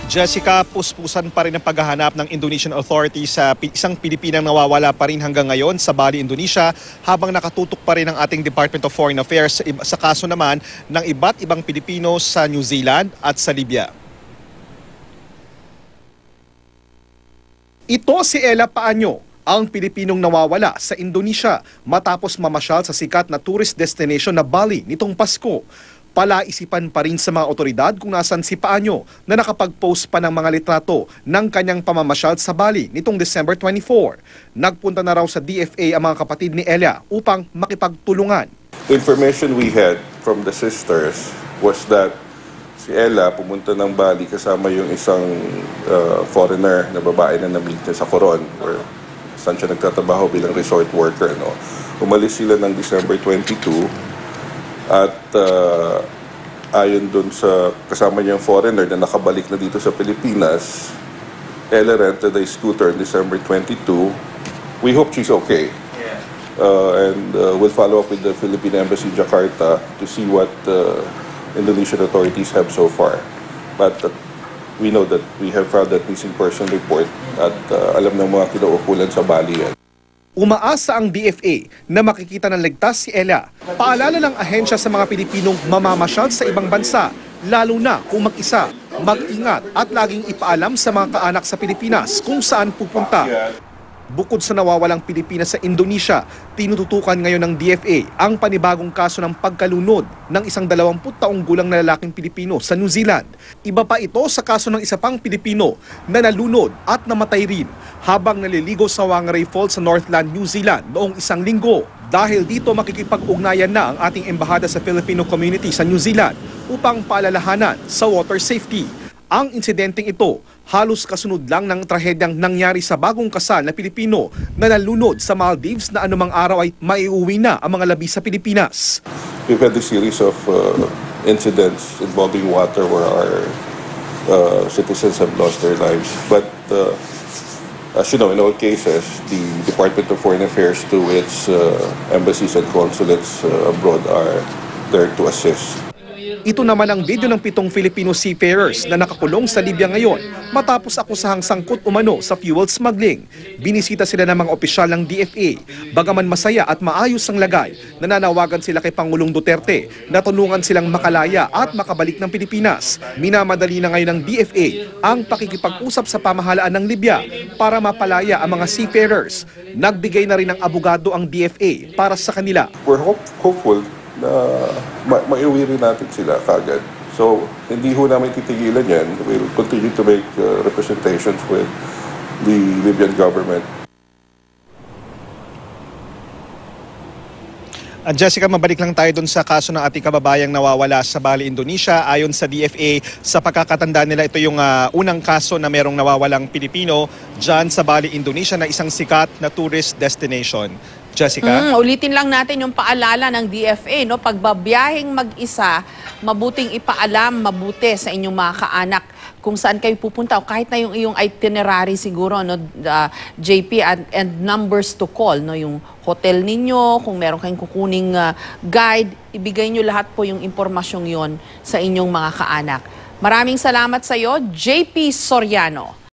Jessica, puspusan pa rin ang paghahanap ng Indonesian authorities sa isang Pilipinang nawawala pa rin hanggang ngayon sa Bali, Indonesia, habang nakatutok pa rin ang ating Department of Foreign Affairs sa kaso naman ng iba't ibang Pilipino sa New Zealand at sa Libya. Ito si Ella Paanyo, ang Pilipinong nawawala sa Indonesia matapos mamasyal sa sikat na tourist destination na Bali nitong Pasko. Palaisipan pa rin sa mga otoridad kung nasan si Paanyo na nakapag-post pa ng mga litrato ng kanyang pamamasyal sa Bali nitong December 24. Nagpunta na raw sa DFA ang mga kapatid ni Ella upang makipagtulungan. The information we had from the sisters was that si Ella pumunta ng Bali kasama yung isang foreigner na babae na na-meet niya sa Coron, where saan siya nagtatrabaho bilang resort worker. No? Umalis sila ng December 22 at ayon dun sa kasama niyang foreigner na nakabalik na dito sa Pilipinas, Ella rented a scooter on December 22. We hope she's okay. And we'll follow up with the Philippine Embassy in Jakarta to see what Indonesian authorities have so far. But we know that we have filed that missing person report at alam ng mga kinaukulan sa Bali yan. Umaasa ang DFA na makikita ng ligtas si Ella. Paalala ng ahensya sa mga Pilipinong mamamasyal sa ibang bansa, lalo na kung mag-isa, mag-ingat at laging ipaalam sa mga kaanak sa Pilipinas kung saan pupunta. Bukod sa nawawalang Pilipinas sa Indonesia, tinututukan ngayon ng DFA ang panibagong kaso ng pagkalunod ng isang 20 taong gulang na lalaking Pilipino sa New Zealand. Iba pa ito sa kaso ng isa pang Pilipino na nalunod at namatay rin habang naliligo sa Whangarei Falls sa Northland, New Zealand noong 1 linggo. Dahil dito makikipag-ugnayan na ang ating embahada sa Filipino community sa New Zealand upang paalalahanan sa water safety. Ang insidenteng ito halos kasunod lang ng trahedyang nangyari sa bagong kasal na Pilipino na nalunod sa Maldives na anumang araw ay maiuwi na ang mga labi sa Pilipinas. We've had a series of incidents involving water where our citizens have lost their lives. But as you know, in all cases, the Department of Foreign Affairs to its embassies and consulates abroad are there to assist. Ito naman ang video ng 7 Filipino seafarers na nakakulong sa Libya ngayon matapos akusahang sangkot umano sa fuel smuggling. Binisita sila ng mga opisyal ng DFA. Bagaman masaya at maayos ang lagay, nananawagan sila kay Pangulong Duterte na tulungan silang makalaya at makabalik ng Pilipinas. Minamadali na ngayon ng DFA ang pakikipag-usap sa pamahalaan ng Libya para mapalaya ang mga seafarers. Nagbigay na rin ng abogado ang DFA para sa kanila. We're hopeful na maiuwi rin natin sila kagad. So, hindi ho namin titigilan yan. We'll continue to make representations with the Libyan government. Jessica, mabalik lang tayo dun sa kaso ng ating kababayang nawawala sa Bali, Indonesia. Ayon sa DFA, sa pagkakatanda nila, ito yung unang kaso na merong nawawalang Pilipino dyan sa Bali, Indonesia na isang sikat na tourist destination. Jessica? Ulitin lang natin yung paalala ng DFA, no? Pagbabiyaheng mag-isa, mabuting ipaalam mabuti sa inyong mga kaanak kung saan kayo pupunta o kahit na yung iyong itinerary siguro, no, JP, and numbers to call, no, yung hotel ninyo, kung meron kayong kukuning guide, ibigay nyo lahat po yung impormasyong yon sa inyong mga kaanak. Maraming salamat sa iyo, JP Soriano.